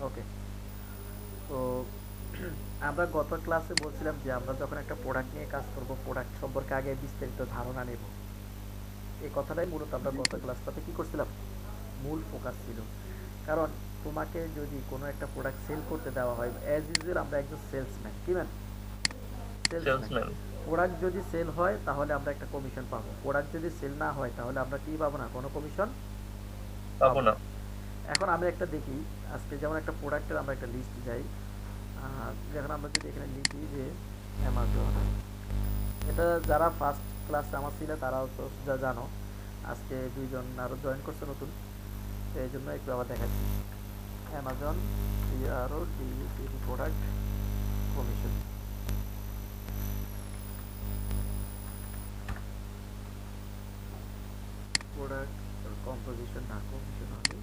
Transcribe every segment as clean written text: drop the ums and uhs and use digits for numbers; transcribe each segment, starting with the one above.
ওকে। তো আমরা গত ক্লাসে বলছিলাম যে আমরা যখন একটা প্রোডাক্ট নিয়ে কাজ করব, প্রোডাক্ট সম্পর্কে আগে বিস্তারিত ধারণা নেব। এই কথাটাই মূলত আমরা জি গত স্যার। ক্লাসটাতে কি করছিলাম, মূল ফোকাস ছিল। কারণ তোমাকে যদি কোনো একটা প্রোডাক্ট সেল করতে দেওয়া হয়, অ্যাজ ইউজুয়াল আমরা একজন সেলসম্যান, কি ম্যান, সেলসম্যান। সেলসম্যান। প্রোডাক্ট যদি সেল হয় তাহলে আমরা একটা কমিশন পাবো, প্রোডাক্ট যদি সেল না হয় তাহলে আমরা কি পাবো না, কোনো কমিশন পাবো পাবো না। না। এখন আমরা একটা দেখি, আজকে যেমন একটা প্রোডাক্টের আমরা একটা লিস্ট যাই। যেখানে আমরা যদি এখানে লিখি যে অ্যামাজন, এটা যারা ফার্স্ট ক্লাসে আমার ছিল তারাও তো যা জানো। আজকে দুইজন আরও জয়েন করছে নতুন, তো এই জন্য একটু আবার দেখাচ্ছি। অ্যামাজন আরও প্রোডাক্ট কমিশন, প্রোডাক্ট কম্পোজিশন না কমিশন হবে।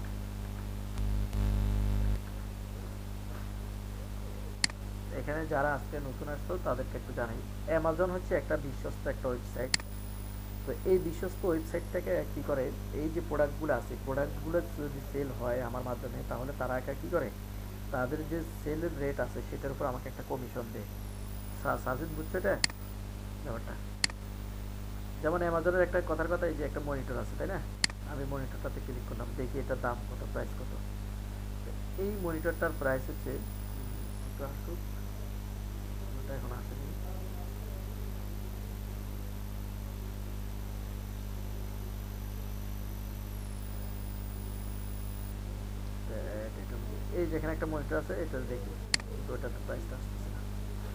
এখানে যারা আজকে নতুন আসছো তাদেরকে একটু জানাই, অ্যামাজন হচ্ছে একটা বিশ্বস্ত একটা ওয়েবসাইট। তো এই বিশ্বস্ত ওয়েবসাইট থেকে কী করে, এই যে প্রোডাক্টগুলো আছে, প্রোডাক্টগুলো যদি সেল হয় আমার মাধ্যমে তাহলে তারা একা কী করে, তাদের যে সেলের রেট আছে সেটার উপর আমাকে একটা কমিশন দেয়। সাজিদ বুঝছো এটা ব্যাপারটা? যেমন অ্যামাজনের একটা কথার কথা, এই যে একটা মনিটর আছে তাই না, আমি মনিটরটাতে ক্লিক করলাম, দেখি এটার দাম কত, প্রাইস কত। এই মনিটরটার প্রাইস হচ্ছে একটু আসুক, ওটা এখন আসেনি। এই যেখানে একটা মনিটর আছে এটা দেখি, কিন্তু ওটাতে প্রাইসটা আসতেছে না।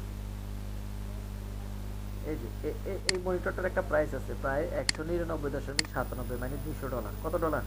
এই যে এই মনিটরটার একটা প্রাইস আছে প্রায় 199.97, মানে $200। কত ডলার?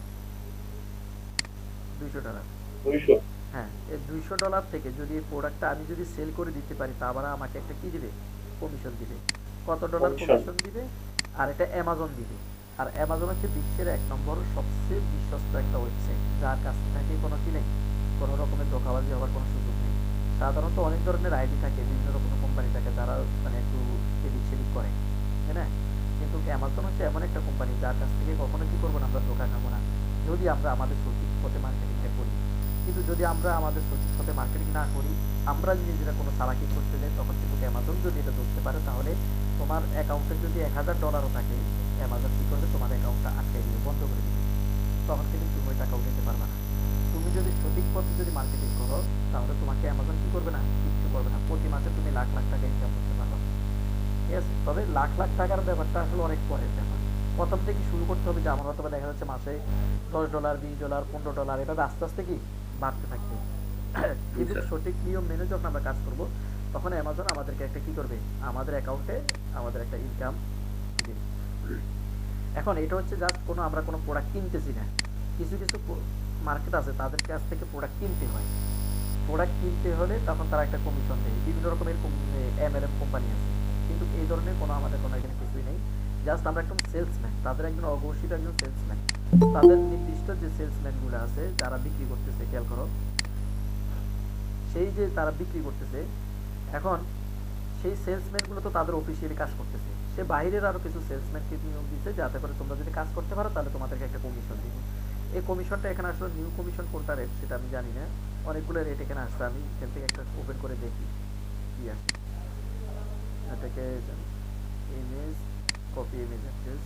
$200। 200। হ্যাঁ, এই $200 থেকে যদি এই প্রোডাক্টটা আমি যদি সেল করে দিতে পারি তা আবার আমাকে একটা কি দিবে, কমিশন দিবে। কত ডলার কমিশন। কমিশন দিবে? আর এটা অ্যামাজন দিবে। আর অ্যামাজন হচ্ছে বিশ্বের 1 নম্বর সবচেয়ে বিশ্বস্ত একটা ওয়েবসাইট, যার কাছ থেকে কোনো কি নেই, কোনো রকমের ধোঁকাবাজি হওয়ার কোনো সুযোগ নেই। সাধারণত অনেক ধরনের আইডি থাকে, বিভিন্ন রকমের কোম্পানি থাকে যারা মানে একটু এদিক সেদিক করে, তাই না? কিন্তু অ্যামাজন হচ্ছে এমন একটা কোম্পানি যার কাছ থেকে কখনো কি করবো না, আমরা ধোঁকা খাবো না, যদি আমরা আমাদের সঠিক পথে মার্কেটিংটা করি। কিন্তু যদি আমরা আমাদের সঠিক পথে মার্কেটিং না করি, আমরা নিজেরা কোনো চালাকি করতে যাই, তখন কিন্তু অ্যামাজন যদি এটা ধরতে পারে তাহলে তোমার অ্যাকাউন্টে যদি $1000 থাকে, অ্যামাজন কী করবে, তোমার অ্যাকাউন্টটা আটকে দিবে, বন্ধ করে দিবে। তখন কিন্তু তুমি ওই টাকা উঠাতে পারবে না। তুমি যদি সঠিক পথে যদি মার্কেটিং করো তাহলে তোমাকে অ্যামাজন কী করবে না, কিচ্ছু করবে না, প্রতি মাসে তুমি লাখ লাখ টাকা ইনকাম করতে পারো। ঠিক আছে, তবে লাখ লাখ টাকার ব্যাপারটা আসলে অনেক পরের ব্যাপার। প্রথম থেকে শুরু করতে হবে, যে আমার হয়তো দেখা যাচ্ছে মাসে $10, $20, $15, এভাবে আস্তে আস্তে কি বাড়তে থাকবে। জি কিন্তু স্যার। সঠিক নিয়ম মেনে যখন আমরা কাজ করব, তখন অ্যামাজন আমাদেরকে একটা কি করবে, আমাদের অ্যাকাউন্টে আমাদের একটা ইনকাম দিবে। এখন এটা হচ্ছে জাস্ট কোনো আমরা কোনো প্রোডাক্ট কিনতেছি না, কিছু কিছু মার্কেট আছে তাদের কাছ থেকে প্রোডাক্ট কিনতে হয়। প্রোডাক্ট কিনতে হলে তখন তারা একটা কমিশন দেয়, বিভিন্ন রকমের এমএলএম কোম্পানি আছে। কিন্তু এই ধরনের কোনো আমাদের কোনো এখানে কিছুই নেই। জাস্ট আমরা একদম সেলসম্যান, তাদের একজন অঘোষিত একজন সেলসম্যান। তাদের নির্দিষ্ট যে সেলসম্যানগুলো আছে যারা বিক্রি করতেছে, খেয়াল করো, সেই যে তারা বিক্রি করতেছে, এখন সেই সেলসম্যানগুলো তো তাদের অফিসিয়ালি কাজ করতেছে, সে বাইরের আরও কিছু সেলসম্যানকে নিয়োগ দিচ্ছে যাতে করে তোমরা যদি কাজ করতে পারো তাহলে তোমাদেরকে একটা কমিশন দিব। এই কমিশনটা এখানে আসলে নিউ কমিশন কোনটা রেট সেটা আমি জানি না, অনেকগুলো রেট এখানে আসছে, আমি এখান থেকে একটা ওপেন করে দেখি কি আসে। এটাকে ইমেজ, কপি ইমেজ অ্যাড্রেস।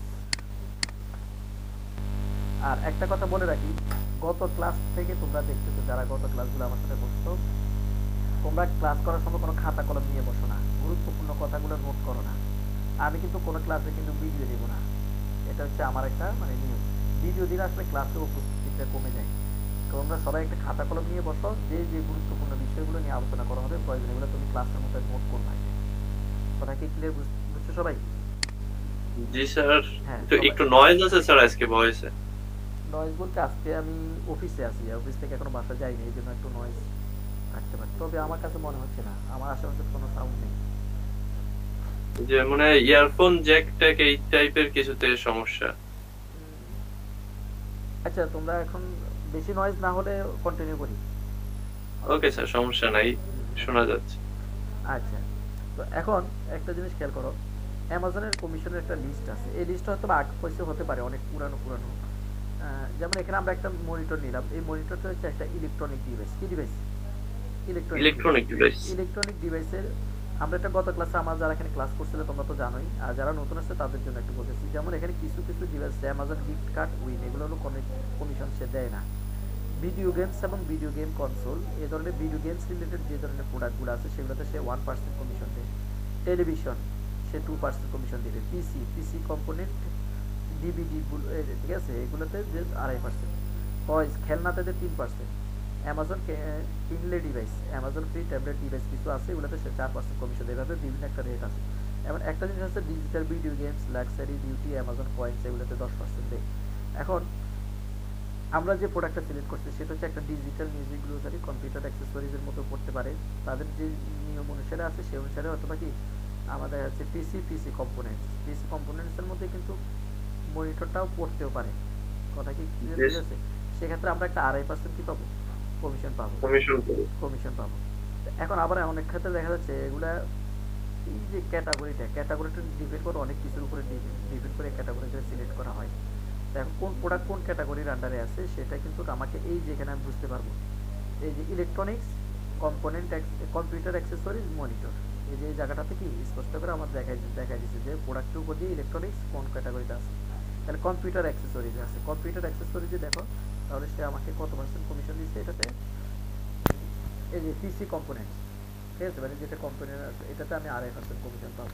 আর একটা কথা বলে রাখি, গত ক্লাস থেকে তোমরা দেখতেছো যারা গত ক্লাসগুলো আমার সাথে করছো, তোমরা ক্লাস করার সময় কোনো খাতা কলম নিয়ে বসো না, গুরুত্বপূর্ণ কথাগুলো নোট করো না। আমি কিন্তু কোনো ক্লাসে কিন্তু ভিডিও দেবো না, এটা হচ্ছে আমার একটা মানে নিয়ম। ভিডিও দিলে আসলে ক্লাসে উপস্থিতিটা কমে যায়। তোমরা সবাই একটা খাতা কলম নিয়ে বসো, যে যে গুরুত্বপূর্ণ বিষয়গুলো নিয়ে আলোচনা করা হবে প্রয়োজন এগুলো তুমি ক্লাসের মধ্যে নোট করবে। কথা কি ক্লিয়ার, বুঝছো সবাই? জি স্যার। হ্যাঁ তো সবাই। একটু নয়েজ আছে স্যার আজকে ভয়েসে। নয়েজ বলতে আজকে আমি অফিসে আছি, অফিস থেকে এখনো বাসা যাইনি, এই জন্য একটু নয়েজ থাকতে পারে, তবে আমার কাছে মনে হচ্ছে না, আমার আশেপাশে কোনো সাউন্ড নেই। যে মানে ইয়ারফোন জ্যাক ট্যাক এই টাইপের কিছুতে সমস্যা। আচ্ছা, তোমরা এখন বেশি নয়েজ না হলে কন্টিনিউ করি। ওকে স্যার, সমস্যা নাই, শোনা যাচ্ছে। আচ্ছা, তো এখন একটা জিনিস খেয়াল করো, অ্যামাজনের কমিশনের একটা লিস্ট আছে, এই লিস্টটা হয়তো বা আগে পয়সা হতে পারে, অনেক পুরানো পুরানো। যেমন এখানে আমরা একটা মনিটর নিলাম, এই মনিটরটা হচ্ছে একটা ইলেকট্রনিক ডিভাইস। কি device? Electronic device. Electronic device. Electronic ডিভাইসের আমরা এটা গত ক্লাসে আমার যারা এখানে ক্লাস করছিলে তোমরা তো জানোই, আর যারা নতুন আছে তাদের জন্য একটু বলতেছি। যেমন এখানে কিছু কিছু device Amazon gift card, win, এগুলো হলো কমিশন সে দেয় না। ভিডিও গেমস এবং ভিডিও গেম কনসোল, এই ধরনের ভিডিও গেমস রিলেটেড যে ধরনের প্রোডাক্টগুলো আছে সেগুলোতে সে 1% কমিশন দেয়। টেলিভিশন সে 2% কমিশন দেবে। পিসি কম্পোনেন্ট, ডিভিডি, ঠিক আছে, এগুলোতে যে 2.5%। টয়স, খেলনাতে যে 3%। অ্যামাজন কিনলে device, Amazon free tablet device কিছু আছে, এগুলোতে সে 4% কমিশন দেবে। এভাবে বিভিন্ন একটা রেট আছে। এমন একটা জিনিস আছে digital video games, luxury, beauty, Amazon coins, এগুলোতে 10% দেয়। এখন আমরা যে প্রোডাক্টটা সিলেক্ট করছি সেটা হচ্ছে একটা ডিজিটাল মিউজিক গ্লোসারি, কম্পিউটার অ্যাক্সেসরিজের মতো পড়তে পারে। তাদের যে নিয়ম অনুসারে আছে সেই অনুসারে অথবা কি আমাদের হচ্ছে পিসি কম্পোনেন্টসের মধ্যে কিন্তু মনিটরটাও পড়তেও পারে। কথা কি ক্লিয়ার হয়ে গেছে? সেক্ষেত্রে আমরা একটা 2.5% কি পাবো? কমিশন পাবো। কমিশন পাবো। এখন আবার অনেক ক্ষেত্রে দেখা যাচ্ছে এগুলা এই যে ক্যাটাগরিটা ডিপেন্ড করে অনেক কিছুর উপরে ডিপেন্ড করে ক্যাটাগরিটা সিলেক্ট করা হয়। এখন কোন প্রোডাক্ট কোন ক্যাটাগরির আন্ডারে আছে সেটা কিন্তু আমাকে এই যে এখানে আমি বুঝতে পারবো। এই যে electronics component, computer accessories, monitor, এই যে এই জায়গাটাতে কি স্পষ্ট করে আমার দেখাই দিচ্ছে যে প্রোডাক্টের উপর দিয়ে ইলেকট্রনিক্স কোন ক্যাটাগরিতে আছে। তাহলে কম্পিউটার অ্যাক্সেসরিজ আছে, কম্পিউটার অ্যাক্সেসরিজে দেখো তাহলে সে আমাকে কত পার্সেন্ট কমিশন দিচ্ছে এটাতে। এই যে পিসি কম্পোনেন্টস, ঠিক আছে, মানে যেটা কম্পোনেন্ট আছে এটাতে আমি 2.5% কমিশন পাবো।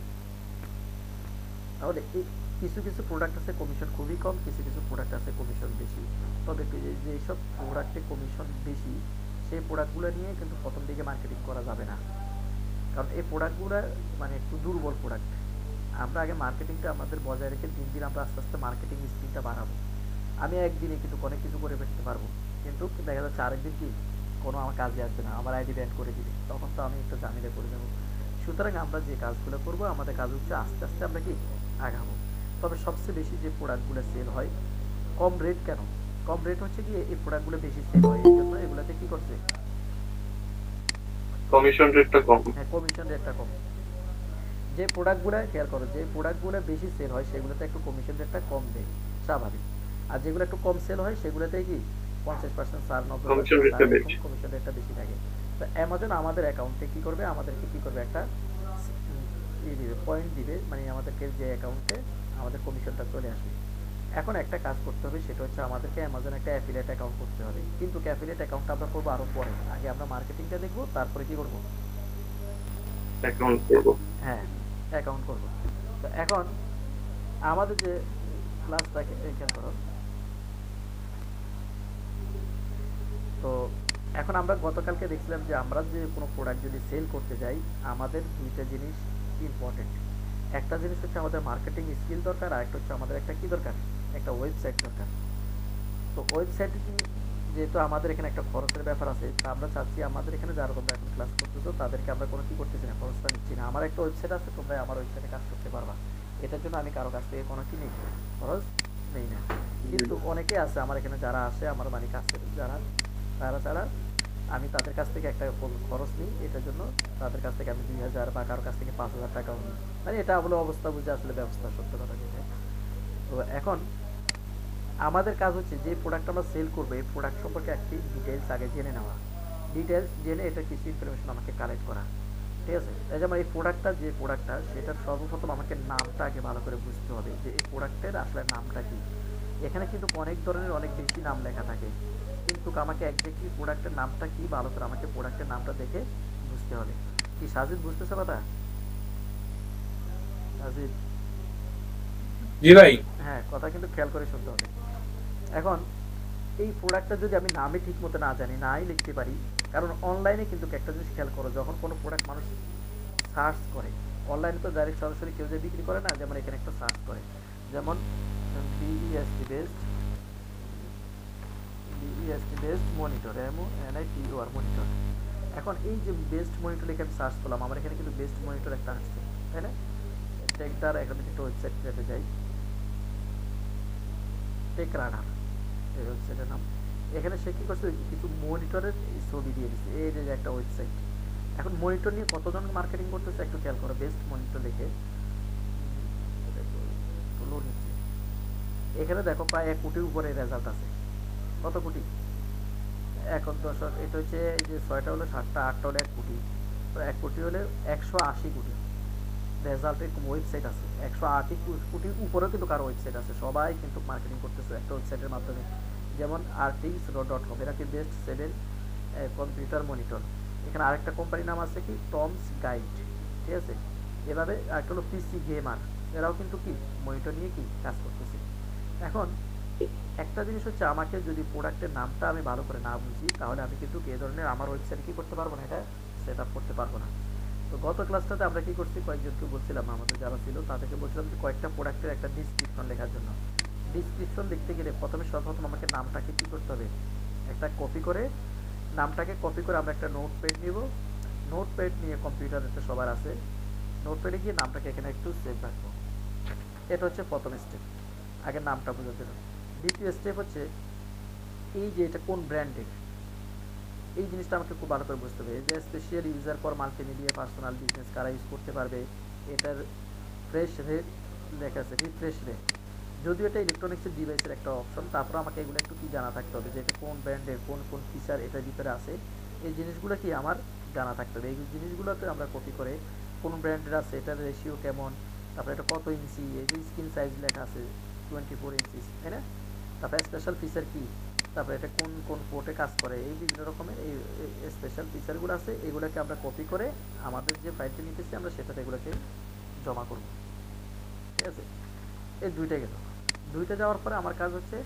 তাহলে এই কিছু কিছু প্রোডাক্ট আছে কমিশন খুবই কম, কিছু কিছু প্রোডাক্ট আছে কমিশন বেশি। তবে যেসব প্রোডাক্টে কমিশন বেশি সেই প্রোডাক্টগুলো নিয়ে কিন্তু প্রথম দিকে মার্কেটিং করা যাবে না, কারণ এই প্রোডাক্টগুলো মানে একটু দুর্বল প্রোডাক্ট। আমরা আগে মার্কেটিংটা আমাদের বজায় রেখে দিন দিন আমরা আস্তে আস্তে মার্কেটিং স্কিলটা বাড়াবো। আমি একদিনে কিন্তু অনেক কিছু করে ফেলতে পারবো, কিন্তু দেখা যাচ্ছে আরেকদিন কি কোনো আমার কাজে আসবে না, আমার আইডি ব্যান করে দিবে, তখন তো আমি একটু ঝামেলায় পড়ে যাবো। সুতরাং আমরা যে কাজগুলো করবো আমাদের কাজ হচ্ছে আস্তে আস্তে আমরা কি আগাবো। তবে সবচেয়ে বেশি যে প্রোডাক্টগুলো সেল হয় কম রেট, কেন কম রেট হচ্ছে কি এই প্রোডাক্টগুলো বেশি সেল হয় এই জন্য এগুলোতে কি করছে কমিশন রেটটা কম। হ্যাঁ, কমিশন রেটটা কম। যে প্রোডাক্টগুলো খেয়াল করো, যে প্রোডাক্টগুলো বেশি সেল হয় সেগুলোতে একটু কমিশন রেটটা কম দেয়, স্বাভাবিক। আর যেগুলো একটু কম সেল হয় সেগুলোতে কি 50% ছাড়, 90% ছাড়, এরকম কমিশন রেটটা বেশি থাকে। তো অ্যামাজন আমাদের অ্যাকাউন্টে কি করবে, আমাদেরকে কি করবে একটা দিবে, পয়েন্ট দিবে, মানে আমাদেরকে যে অ্যাকাউন্টে আমাদের কমিশনটা চলে আসবে। এখন একটা কাজ করতে হবে, সেটা হচ্ছে আমাদেরকে অ্যামাজন একটা অ্যাফিলিয়েট অ্যাকাউন্ট করতে হবে। কিন্তু অ্যাফিলিয়েট অ্যাকাউন্টটা আমরা করবো আরো পরে, আগে আমরা মার্কেটিংটা দেখবো, তারপরে কি করবো, অ্যাকাউন্ট করব। হ্যাঁ, অ্যাকাউন্ট করব। তো এখন আমাদের যে ক্লাসটা খেয়াল করো, তো এখন আমরা গতকালকে দেখছিলাম যে আমরা যে কোনো প্রোডাক্ট যদি সেল করতে যাই আমাদের দুইটা জিনিস ইম্পর্টেন্ট। একটা জিনিস হচ্ছে আমাদের মার্কেটিং স্কিল দরকার, আর একটা হচ্ছে আমাদের একটা কি দরকার, একটা ওয়েবসাইট দরকার। তো ওয়েবসাইট কি, যেহেতু আমাদের এখানে একটা খরচের ব্যাপার আছে, তা আমরা চাচ্ছি আমাদের এখানে যারা তোমরা এখন ক্লাস করতেছো তাদেরকে আমরা কোনো কি করতেছি না, খরচটা নিচ্ছি না। আমার একটা ওয়েবসাইট আছে, তোমরা আমার ওয়েবসাইটে কাজ করতে পারবা, এটার জন্য আমি কারো কাছ থেকে কোনো কি নেই, খরচ নেই না। কিন্তু অনেকে আছে আমার এখানে যারা আসে আমার মানে কাছে যারা, তারা ছাড়া আমি তাদের কাছ থেকে একটা খরচ নিই, এটার জন্য তাদের কাছ থেকে আমি 2,000 বা কারোর কাছ থেকে 5,000 টাকাও নিই, মানে এটা বলে অবস্থা বুঝে আসলে ব্যবস্থা সত্য কথা যেটা। তো এখন আমাদের কাজ হচ্ছে যে প্রোডাক্ট আমরা সেল করবো এই প্রোডাক্ট সম্পর্কে একটি ডিটেলস আগে জেনে নেওয়া, ডিটেলস জেনে এটা কিছু ইনফরমেশন আমাকে কালেক্ট করা, ঠিক আছে। এই যেমন এই প্রোডাক্টটা, যে প্রোডাক্টটা সেটার সর্বপ্রথম আমাকে নামটা আগে ভালো করে বুঝতে হবে যে এই প্রোডাক্টের আসলে নামটা কি। এখানে কিন্তু অনেক ধরনের অনেক বেশি নাম লেখা থাকে, কিন্তু আমাকে একজ্যাক্টলি প্রোডাক্টের নামটা কি ভালো করে আমাকে প্রোডাক্টের নামটা দেখে বুঝতে হবে। কি সাজিদ বুঝতেছে কথা? সাজিদ, জি ভাই। হ্যাঁ, কথা কিন্তু খেয়াল করে শুনতে হবে। এখন এই প্রোডাক্টটা যদি আমি নামে ঠিক মতো না জানি, নাই লিখতে পারি, কারণ অনলাইনে কিন্তু একটা জিনিস খেয়াল করো, যখন কোনো প্রোডাক্ট মানুষ সার্চ করে, অনলাইনে তো ডাইরেক্ট সরাসরি কেউ যে বিক্রি করে না, যেমন এখানে একটা সার্চ করে, যেমন B E S T best monitor, MONITOR monitor. এখন এই যে বেস্ট মনিটর লিখে আমি সার্চ করলাম, আমার এখানে কিন্তু বেস্ট মনিটর একটা আসছে, তাই না? টেকটার এখন একটা ওয়েবসাইট যেতে যাই, টেক রানার এই ওয়েবসাইটের নাম। এখানে সে কি করছে, কিছু মনিটরের ছবি দিয়ে দিচ্ছে, এই যে একটা ওয়েবসাইট। এখন মনিটর নিয়ে কতজন মার্কেটিং করতেছে একটু খেয়াল করো, বেস্ট মনিটর লিখে তুলো নিচ্ছে, এখানে দেখো প্রায় 1 কোটির উপরে রেজাল্ট আছে। কত কোটি? এখন দর্শক এটা হচ্ছে এই যে 6টা হলো 7টা 8টা হলো 1 কোটি, তো 1 কোটি হলে 180 কোটি রেজাল্টের ওয়েবসাইট আছে। 180 কোটির উপরেও কিন্তু কারো ওয়েবসাইট আছে, সবাই কিন্তু মার্কেটিং করতেছে একটা ওয়েবসাইটের মাধ্যমে। যেমন artix.com, এরা কি বেস্ট সেলের কম্পিউটার মনিটর। এখানে আরেকটা কোম্পানির নাম আছে কি টমস গাইড, ঠিক আছে। এভাবে একটা হলো পিসি গেমার, এরাও কিন্তু কি মনিটর নিয়ে কি কাজ করতেছে। এখন একটা জিনিস হচ্ছে, আমাকে যদি প্রোডাক্টের নামটা আমি ভালো করে না বুঝি, তাহলে আমি কিন্তু এই ধরনের আমার ওয়েবসাইট কি করতে পারবো না, এটা সেট আপ করতে পারবো না। তো গত ক্লাসটাতে আমরা কি করছি, কয়েকজনকে বলছিলাম আমাদের যারা ছিল তাদেরকে বলছিলাম যে কয়েকটা প্রোডাক্টের একটা ডিসক্রিপশন লেখার জন্য। ডিসক্রিপশন লিখতে গেলে প্রথমে সর্বপ্রথম আমাকে নামটাকে কি করতে হবে, একটা কপি করে নামটাকে কপি করে আমরা একটা নোটপ্যাড নিব। নোটপ্যাড নিয়ে কম্পিউটারে সবার আছে, নোটপ্যাডে গিয়ে নামটাকে এখানে একটু সেভ রাখবো। এটা হচ্ছে প্রথম স্টেপ, আগে নামটা বোঝার জন্য। দ্বিতীয় স্টেপ হচ্ছে এই যে এটা কোন ব্র্যান্ডের, এই জিনিসটা আমাকে খুব ভালো করে বুঝতে হবে। যে special user for multimedia personal business কারা ইউজ করতে পারবে, এটার ফ্রেশ রেট লেখা আছে, রিফ্রেশ রেট। যদিও এটা ইলেকট্রনিক্সের ডিভাইসের একটা অপশন, তারপর আমাকে এগুলো একটু কি জানা থাকতে হবে যে এটা কোন ব্র্যান্ডের, কোন কোন ফিচার এটার ভিতরে আছে, এই জিনিসগুলো কি আমার জানা থাকতে হবে। এই জিনিসগুলোতে আমরা কপি করে কোন ব্র্যান্ডের আছে, এটার রেশিও কেমন, তারপরে এটা কত ইঞ্চি, এই যে স্ক্রিন সাইজ লেখা আছে 24 ইঞ্চি, তাই না। তারপরে স্পেশাল ফিচার কি, তারপরে এটা কোন কোন পোর্টে কাজ করে, এই বিভিন্ন রকমের এই স্পেশাল ফিচারগুলো আছে। এগুলোকে আমরা কপি করে আমাদের যে ফাইলটি নিতেছি আমরা সেটাতে এগুলোকে জমা করব, ঠিক আছে। এই দুইটা গেল। দুইটা যাওয়ার পরে আমার কাজ হচ্ছে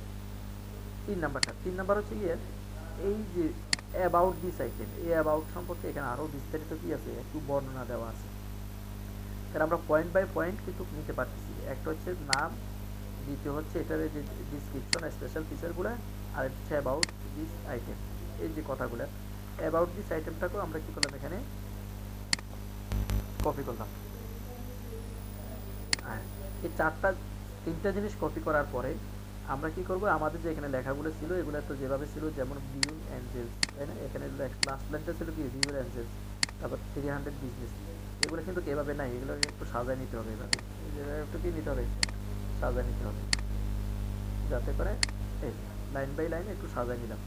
3 নাম্বার হচ্ছে গিয়ে এই যে অ্যাবাউট দিস আইটেম, এই অ্যাবাউট সম্পর্কে এখানে আরও বিস্তারিত কি আছে, একটু বর্ণনা দেওয়া আছে। কারণ আমরা পয়েন্ট বাই পয়েন্ট কিন্তু নিতে পারতেছি। একটা হচ্ছে নাম, দ্বিতীয় হচ্ছে এটার যে ডিসক্রিপশন স্পেশাল ফিচারগুলো, আর হচ্ছে অ্যাবাউট দিস আইটেম, এই যে কথাগুলো। অ্যাবাউট দিস আইটেমটাকেও আমরা কী করলাম, এখানে কপি করলাম। হ্যাঁ, এই তিনটা জিনিস কপি করার পরে আমরা কি করব, আমাদের যে এখানে লেখাগুলো ছিল এগুলো তো যেভাবে ছিল, যেমন ভিউ অ্যাঞ্জেলস, তাই না। এখানে লাস্ট লাইনটা ছিল কি ভিউ অ্যাঞ্জেলস, তারপর 300 বিজনেস, এগুলো কিন্তু এভাবে নাই, এগুলোকে একটু সাজায় নিতে হবে। এভাবে একটু কি নিতে হবে, সাজায় নিতে হবে, যাতে করে এই লাইন বাই লাইন একটু সাজায় নিলাম।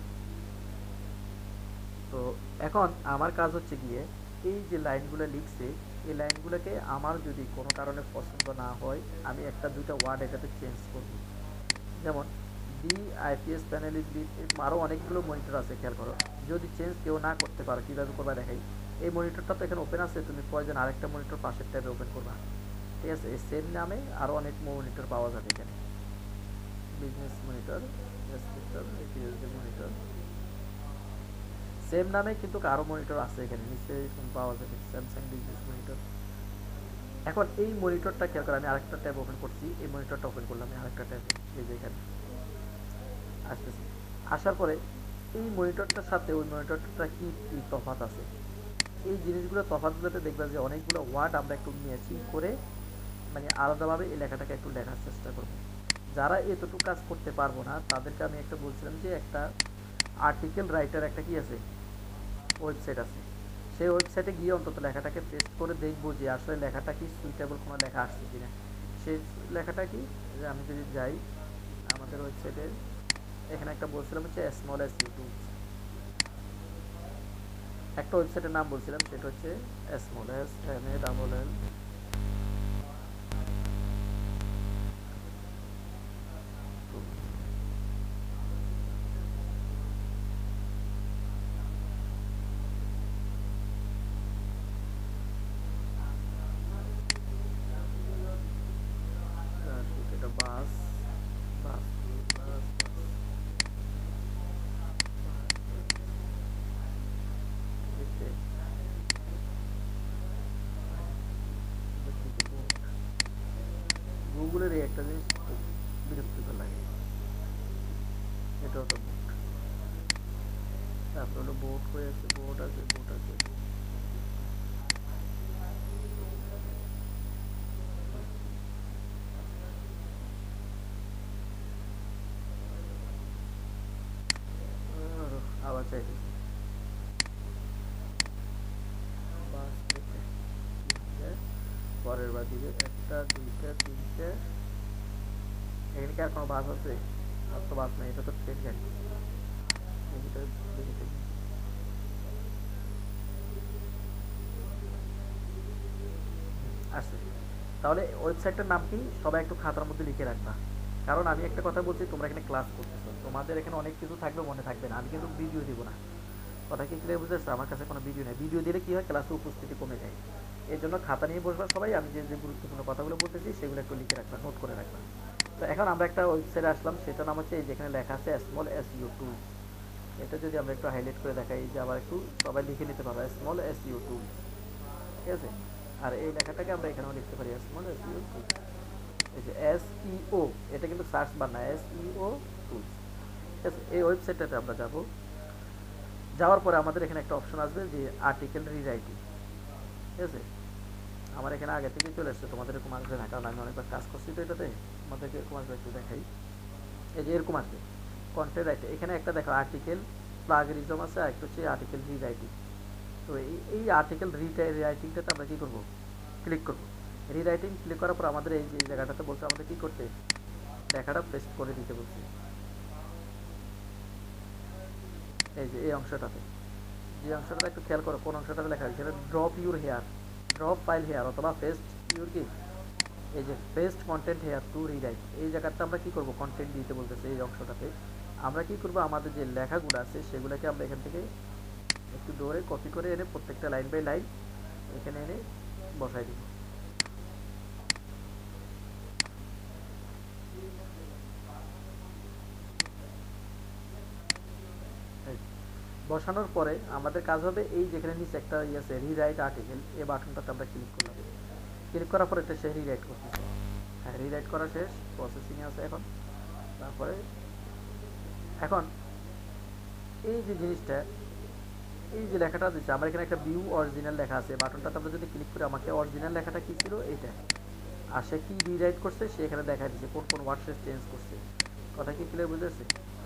তো এখন আমার কাজ হচ্ছে গিয়ে এই যে লাইনগুলো লিখছে, এই লাইনগুলোকে আমার যদি কোনো কারণে পছন্দ না হয়, আমি একটা দুইটা ওয়ার্ড এটাতে চেঞ্জ করব। যেমন the IPS panel is B, আরও অনেকগুলো মনিটর আছে, খেয়াল করো। যদি চেঞ্জ কেউ না করতে পারো, কীভাবে করবা দেখাই। এই মনিটরটা তো এখানে ওপেন আছে, তুমি প্রয়োজন আরেকটা মনিটর পাশের ট্যাবে ওপেন করবা, ঠিক আছে। এই সেম নামে আরও অনেক মনিটর পাওয়া যাবে এখানে, বিজনেস মনিটর, মনিটর, সেম নামে কিন্তু আরও মনিটর আছে এখানে নিচে পাওয়া যাবে, স্যামসাং বিজনেস মনিটর। এখন এই মনিটরটা খেয়াল করে আমি আরেকটা ট্যাব ওপেন করছি, এই মনিটরটা ওপেন করলাম আমি আরেকটা ট্যাবে, এই যে এখানে আসতেছি। আসার পরে এই মনিটরটার সাথে ওই মনিটরটা কি কি তফাৎ আছে, এই জিনিসগুলো তফাৎগুলোতে দেখবে যে অনেকগুলো ওয়ার্ড আমরা একটু ম্যাচিং করে মানে আলাদাভাবে এই লেখাটাকে একটু লেখার চেষ্টা করব। যারা এতটুকু কাজ করতে পারবো না তাদেরকে আমি একটা বলছিলাম যে একটা আর্টিকেল রাইটার একটা কি আছে ওয়েবসাইট আছে, সেই ওয়েবসাইটে গিয়ে অন্তত লেখাটাকে পেস্ট করে দেখবো যে আসলে লেখাটা কি সুইটেবল কোনো লেখা আসছে কিনা। সেই লেখাটা কি, যে আমি যদি যাই আমাদের ওয়েবসাইটে, এখানে একটা বলছিলাম হচ্ছে স্মল এস ইউটিউব, একটা ওয়েবসাইটের নাম বলছিলাম, সেটা হচ্ছে small S M A double L বাস বাস বাস গুগলের এই একটা জিনিস বিরক্তিকর লাগে, এটাও তো বোট। তারপর হলো বোট হয়ে আছে, বোট আছে, বোট আছে, আবার চাইতেছে বাস থেকে পরের বার দিবে 1 2 3 4 এখানে কি আর কোনো বাস আছে? আর তো বাস নেই, এটা তো ট্রেন গাড়ি। এটা দেখি। আসছে। তাহলে ওয়েবসাইটটার নাম কি সবাই একটু খাতার মধ্যে লিখে রাখবা। কারণ আমি একটা কথা বলছি, তোমরা এখানে ক্লাস করতেছো, তোমাদের এখানে অনেক কিছু থাকবে, মনে থাকবে না। আমি কিন্তু ভিডিও দিব না। কথা কি ক্লিয়ার বুঝেছো? আমার কাছে কোনো ভিডিও নেই। ভিডিও দিলে কি হয়, ক্লাসে উপস্থিতি কমে যায়। এর জন্য খাতা নিয়ে বসবা সবাই। আমি যে যে গুরুত্বপূর্ণ কথাগুলো বলতেছি সেগুলো একটু লিখে রাখবা, নোট করে রাখবা। তো এখন আমরা একটা ওয়েবসাইটে আসলাম, সেটার নাম হচ্ছে এই যেখানে লেখা আছে স্মল এসইও টুলস। এটা যদি আমরা একটু হাইলাইট করে দেখাই, যে আবার একটু সবাই লিখে নিতে পারবো স্মল এসইও টুলস, ঠিক আছে? আর এই লেখাটাকে আমরা এখানেও লিখতে পারি স্মল এসইও টুলস। এই যে এসইও, এটা কিন্তু সার্চ বার না, এসইও টুলস, ঠিক আছে? এই ওয়েবসাইটটাতে আমরা যাব। যাওয়ার পরে আমাদের এখানে একটা অপশন আসবে যে আর্টিকেল রিরাইটিং, ঠিক আছে? আমার এখানে আগে থেকে চলে আসছে, তোমাদের এরকম আসবে না, কারণ আমি অনেকবার কাজ করছি তো এটাতে। তোমাদেরকে এরকম আসবে, একটু দেখাই। এই যে এরকম আসবে কন্টেন্ট রাইটার। এখানে একটা দেখো আর্টিকেল প্লাগরিজম আছে, আর একটা হচ্ছে আর্টিকেল রিরাইটিং। তো এই আর্টিকেল রিরাইটিংটাতে আমরা কী করবো, ক্লিক করবো। রিরাইটিং ক্লিক করার পর আমাদের এই যে জায়গাটাতে বলছে আমাদের কী করতে, লেখাটা পেস্ট করে দিতে বলছে। এই যে এই অংশটাতে, যে অংশটা একটু খেয়াল করো, কোন অংশটাতে লেখা আছে, drop your here, drop file here, অথবা পেস্ট ইউর কি, এই যে paste content here to rewrite. এই জায়গাটা আমরা কি করব, কন্টেন্ট দিতে বলতেছে। এই অংশটাতে আমরা কি করব, আমাদের যে লেখাগুলো আছে সেগুলোকে আমরা এখান থেকে একটু ধরে কপি করে এনে প্রত্যেকটা লাইন বাই লাইন এখানে এনে বসাই দিব। বসানোর পরে আমাদের কাজ হবে এই যেখানে নিচে একটা ইয়ে আছে রিরাইট আর্টিকেল, এই বাটনটাতে আমরা ক্লিক করলাম। ক্লিক করার পরে এটা সে রিরাইট করতেছে। হ্যাঁ, রিরাইট করা শেষ, প্রসেসিংয়ে আছে এখন। তারপরে এখন এই যে জিনিসটা, এই যে লেখাটা দিচ্ছে, আমার এখানে একটা ভিউ অরিজিনাল লেখা আছে, বাটনটাতে আমরা যদি ক্লিক করি আমাকে অরিজিনাল লেখাটা কী ছিল এইটা, আর সে কী রিরাইট করছে সে এখানে দেখা দিচ্ছে কোন কোন ওয়ার্ড সে চেঞ্জ করছে। কথা কি ক্লিয়ার বুঝেছে?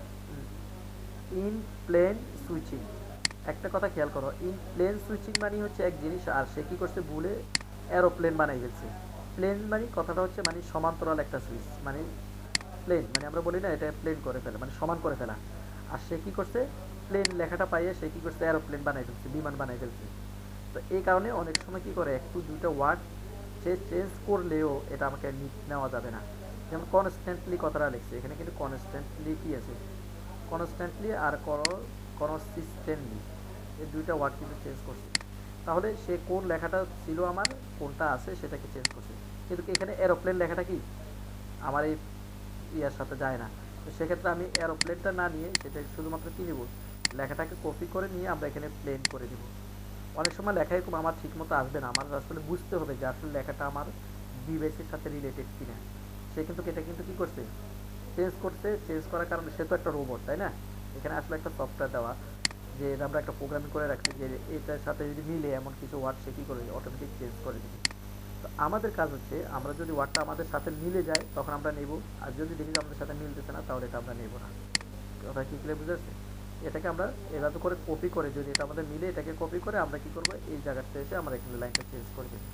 ইন প্লেন সুইচিং, একটা কথা খেয়াল করো, ইন প্লেন সুইচিং মানে হচ্ছে এক জিনিস, আর সে কী করছে ভুলে এরোপ্লেন বানাই ফেলছে। প্লেন মানে কথাটা হচ্ছে মানে সমান্তরাল একটা সুইচ, মানে প্লেন মানে আমরা বলি না এটা প্লেন করে ফেলা, মানে সমান করে ফেলা। আর সে কী করছে, প্লেন লেখাটা পাইয়ে সে কী করছে এরোপ্লেন বানাই ফেলছে, বিমান বানাই ফেলছে। তো এই কারণে অনেক সময় কী করে, একটু দুটো ওয়ার্ড সে চেঞ্জ করলেও এটা আমাকে নেওয়া যাবে না। যেমন কনস্ট্যান্টলি কথাটা লিখছে, এখানে কিন্তু কনস্ট্যান্টলি কী আছে, কনস্ট্যান্টলি আর কনসিস্টেন্টলি, এই দুইটা ওয়ার্ড কিন্তু চেঞ্জ করছে। তাহলে সে কোন লেখাটা ছিল আমার, কোনটা আছে সেটাকে চেঞ্জ করছে। কিন্তু এখানে এরোপ্লেন লেখাটা কি আমার এই ইয়ার সাথে যায় না। তো সেক্ষেত্রে আমি এরোপ্লেনটা না নিয়ে সেটা শুধুমাত্র কী নেব, লেখাটাকে কপি করে নিয়ে আমরা এখানে প্লেন করে দেব। অনেক সময় লেখা এরকম আমার ঠিক মতো আসবে না, আমার আসলে বুঝতে হবে যে আসলে লেখাটা আমার ডিভাইসের সাথে রিলেটেড কিনা। সে কিন্তু এটা কিন্তু কী করছে, চেঞ্জ করছে। চেঞ্জ করার কারণে সে তো একটা রোবট, তাই না? এখানে আসলে একটা সফটওয়্যার দেওয়া, যে আমরা একটা প্রোগ্রামিং করে রাখছি যে এটার সাথে যদি মিলে এমন কিছু ওয়ার্ড সে কী করে অটোমেটিক চেঞ্জ করে দেবে। তো আমাদের কাজ হচ্ছে আমরা যদি ওয়ার্ডটা আমাদের সাথে মিলে যায় তখন আমরা নেব, আর যদি দেখি যে আমাদের সাথে মিলতেছে না তাহলে এটা আমরা নেব না। কথা কি ক্লিয়ার বুঝে আসছে? এটাকে আমরা এভাবে করে কপি করে, যদি এটা আমাদের মিলে এটাকে কপি করে আমরা কি করব, এই জায়গাতে এসে আমরা এখানে লাইনটা চেঞ্জ করে দেব।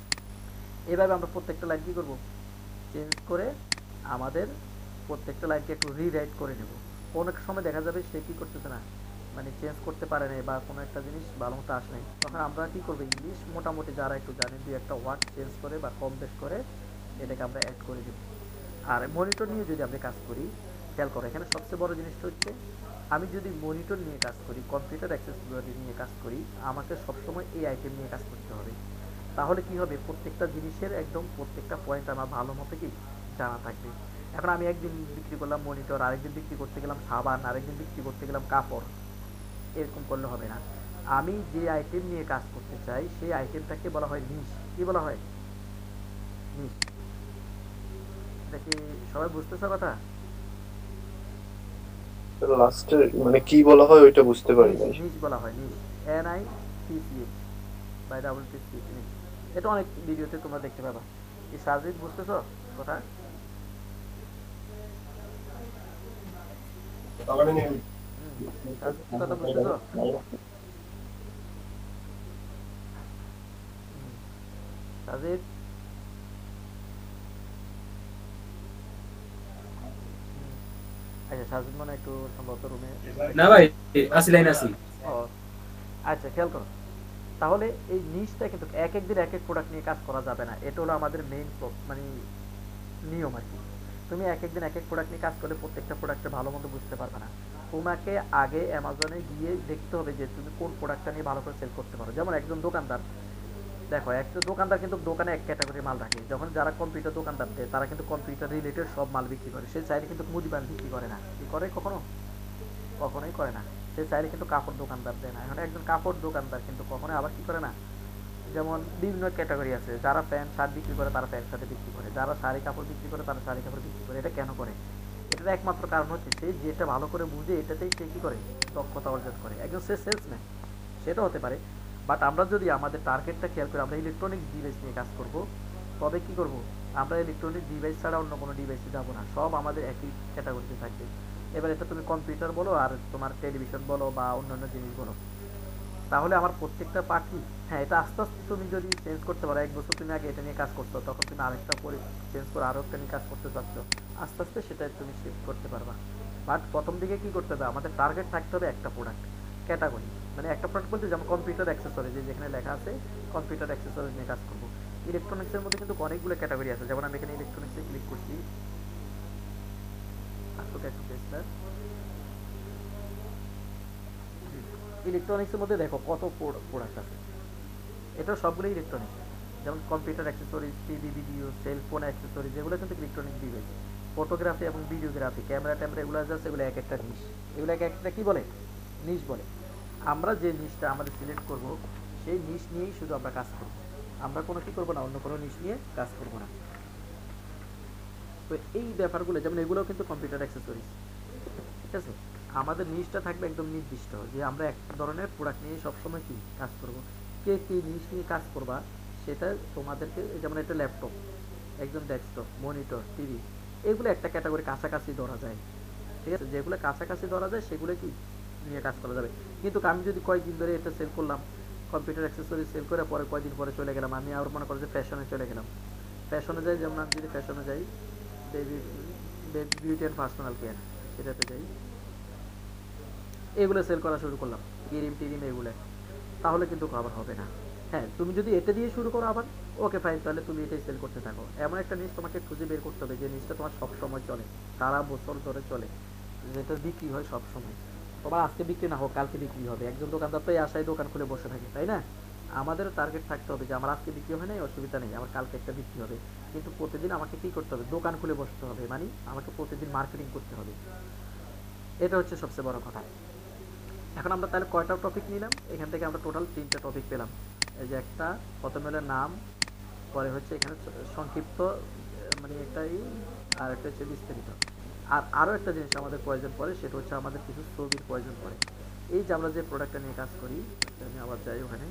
এইভাবে আমরা প্রত্যেকটা লাইন কী করব, চেঞ্জ করে আমাদের প্রত্যেকটা লাইনকে একটু রিরাইট করে নেব। কোনো সময় দেখা যাবে সে কী করতেছে না, মানে চেঞ্জ করতে পারে নাই বা কোনো একটা জিনিস ভালো মতো আসে নাই, তখন আমরা কী করবো, ইংলিশ মোটামুটি যারা একটু জানি দুই একটা ওয়ার্ড চেঞ্জ করে বা কম বেশ করে এটাকে আমরা অ্যাড করে দেব। আর মনিটর নিয়ে যদি আমরা কাজ করি, খেয়াল করো এখানে সবচেয়ে বড় জিনিসটা হচ্ছে, আমি যদি মনিটর নিয়ে কাজ করি, কম্পিউটার অ্যাক্সেসিবিলিটি নিয়ে কাজ করি, আমাকে সবসময় এই আইটেম নিয়ে কাজ করতে হবে। তাহলে কি হবে, প্রত্যেকটা জিনিসের একদম প্রত্যেকটা পয়েন্ট আমার ভালো মতো কি জানা থাকবে। এখন আমি একদিন বিক্রি করলাম মনিটর, আরেকদিন বিক্রি করতে গেলাম সাবান, আরেকদিন বিক্রি করতে গেলাম কাপড়, এরকম করলে হবে না। আমি যে আইটেম নিয়ে কাজ করতে চাই সেই আইটেমটাকে বলা হয় নিশ। কি বলা হয়, নিশ। এটা কি সবাই বুঝতেছে কথা? লাস্টে মানে কি বলা হয় ওইটা বুঝতে পারি নিশ, নাই। নিশ বলা হয়, niche, NICCH by double T C, niche. এটা অনেক ভিডিওতে তোমরা দেখতে পাবা। কি সাজিদ বুঝতেছো কথা? সাজিদ কি কথা বুঝতেছো? সাজিদ সাজিদ মনে হয় একটু সম্ভবত রুমে। না ভাই, আসি লাইন আসি। ও আচ্ছা, খেয়াল করো। তাহলে এই নিশটা কিন্তু এক এক দিন এক এক প্রোডাক্ট নিয়ে কাজ করা যাবে না, এটা হলো আমাদের মেইন মানে নিয়ম আর কি। তুমি এক এক দিন এক এক প্রোডাক্ট নিয়ে কাজ করলে প্রত্যেকটা প্রোডাক্টের ভালো মন্দ বুঝতে পারবে না। তোমাকে আগে অ্যামাজনে গিয়ে দেখতে হবে যে তুমি কোন প্রোডাক্টটা নিয়ে ভালো করে সেল করতে পারো। যেমন একজন দোকানদার, দেখো একটা দোকানদার কিন্তু দোকানে এক ক্যাটাগরি মাল রাখে। যখন যারা কম্পিউটার দোকানদার দেয় তারা কিন্তু কম্পিউটার রিলেটেড সব মাল বিক্রি করে। সে চাইলে কিন্তু মুদি মাল বিক্রি করে না। কি করে? কখনো কখনোই করে না। সে চাইলে কিন্তু কাপড় দোকানদার দেয় না। এখন একজন কাপড় দোকানদার কিন্তু কখনোই আবার কি করে না, যেমন বিভিন্ন ক্যাটাগরি আছে, যারা প্যান্ট শার্ট বিক্রি করে তারা প্যান্ট শার্টে বিক্রি করে, যারা শাড়ি কাপড় বিক্রি করে তারা শাড়ি কাপড় বিক্রি করে। এটা কেন করে? এটার একমাত্র কারণ হচ্ছে সে যেটা ভালো করে বুঝে এটাতেই সে কী করে, দক্ষতা অর্জন করে। একজন সে সেলসম্যান, সেটা হতে পারে। বাট আমরা যদি আমাদের টার্গেটটা খেয়াল করি, আমরা ইলেকট্রনিক্স ডিভাইস নিয়ে কাজ করব, তবে কি করব, আমরা ইলেকট্রনিক ডিভাইস ছাড়া অন্য কোনো ডিভাইসে যাব না, সব আমাদের একই ক্যাটাগরিতে থাকবে। এবার এটা তুমি কম্পিউটার বলো আর তোমার টেলিভিশন বলো বা অন্যান্য জিনিস বলো, তাহলে আমার প্রত্যেকটা পার্ট কি, হ্যাঁ এটা আস্তে আস্তে তুমি যদি চেঞ্জ করতে পারো। এক বছর তুমি আগে এটা নিয়ে কাজ করছো, তখন তুমি আরেকটা পরে চেঞ্জ করে আরও একটা নিয়ে কাজ করতে চাচ্ছ, আস্তে আস্তে সেটা তুমি শিফট করতে পারবা। বাট প্রথম দিকে কি করতে হবে, আমাদের টার্গেট থাকতে হবে একটা প্রোডাক্ট ক্যাটাগরি। মানে একটা প্রোডাক্ট বলতে যেমন কম্পিউটার অ্যাক্সেসরিজ, যেখানে লেখা আছে কম্পিউটার অ্যাক্সেসরিজ নিয়ে কাজ করবো। ইলেকট্রনিক্সের মধ্যে কিন্তু অনেকগুলো ক্যাটাগরি আছে। যেমন আমি এখানে ইলেকট্রনিক্সে ক্লিক করছি, ইলেকট্রনিক্সের মধ্যে দেখো কত প্রোডাক্ট আছে, এটা সবগুলো ইলেকট্রনিক্স। যেমন computer accessories, TV video, cellphone accessories, যেগুলো কিন্তু ইলেকট্রনিক ডিভাইস। ফটোগ্রাফি এবং ভিডিওগ্রাফি, ক্যামেরা ট্যামেরা, এগুলো আছে, এগুলো এক একটা নিশ। এগুলো এক একটা কি বলে, নিশ বলে। আমরা যে নিশটা আমাদের সিলেক্ট করব, সেই নিশ নিয়েই শুধু আমরা কাজ করব। আমরা কোনো কি করবো না, অন্য কোনো নিশ নিয়ে কাজ করবো না। তো এই ব্যাপারগুলো, যেমন এগুলোও কিন্তু কম্পিউটার অ্যাক্সেসরিজ, ঠিক আছে। আমাদের নিশটা থাকবে একদম নির্দিষ্ট, যে আমরা এক ধরনের প্রোডাক্ট নিয়ে সবসময় কি কাজ করব। কে কী নিশ নিয়ে কাজ করবা সেটা তোমাদেরকে, যেমন একটা ল্যাপটপ, একজন ডেস্কটপ, মনিটর, টিভি, এগুলো একটা ক্যাটাগরি কাছাকাছি ধরা যায়, ঠিক আছে। যেগুলো কাছাকাছি ধরা যায় সেগুলো কি নিয়ে কাজ করা যাবে। কিন্তু আমি যদি কয়েকদিন ধরে এটা সেল করলাম, কম্পিউটার অ্যাক্সেসরিজ সেল করে পরে কয়েকদিন পরে চলে গেলাম, আমি আবার মনে করো যে ফ্যাশনে চলে গেলাম, ফ্যাশনে যাই, যেমন আমি যদি ফ্যাশনে যাই, বিউটি অ্যান্ড পার্সোনাল কেয়ার, সেটাতে যাই, এগুলো সেল করা শুরু করলাম, ক্রিম টিরিম এগুলো, তাহলে কিন্তু কভার হবে না। হ্যাঁ, তুমি যদি এটা দিয়ে শুরু করো আবার, ওকে ফাইন, তাহলে তুমি এটাই সেল করতে থাকো। এমন একটা জিনিস তোমাকে খুঁজে বের করতে হবে যে জিনিসটা তোমার সব সময় চলে, সারা বছর ধরে চলে, যেটা বিক্রি হয় সব সময়। তোমার আজকে বিক্রি না হোক, কালকে বিক্রি হবে। একজন দোকানদার তো এই আশায় দোকান খুলে বসে থাকে, তাই না? আমাদের টার্গেট থাকতে হবে যে আমার আজকে বিক্রি হয় নাই, অসুবিধা নেই, আমার কালকে একটা বিক্রি হবে। কিন্তু প্রতিদিন আমাকে কি করতে হবে, দোকান খুলে বসতে হবে, মানে আমাকে প্রতিদিন মার্কেটিং করতে হবে। এটা হচ্ছে সবচেয়ে বড় কথা। এখন আমরা তাহলে কয়টা টপিক নিলাম, এখান থেকে আমরা টোটাল 3টা টপিক পেলাম। এই যে একটা, প্রথমে হলো নাম, পরে হচ্ছে এখানে সংক্ষিপ্ত মানে একটাই, আর একটা হচ্ছে বিস্তারিত। আর আরও একটা জিনিস আমাদের প্রয়োজন পড়ে, সেটা হচ্ছে আমাদের কিছু ছবির প্রয়োজন পড়ে। এই যে আমরা যে প্রোডাক্টটা নিয়ে কাজ করি, আমি আবার যাই ওখানে,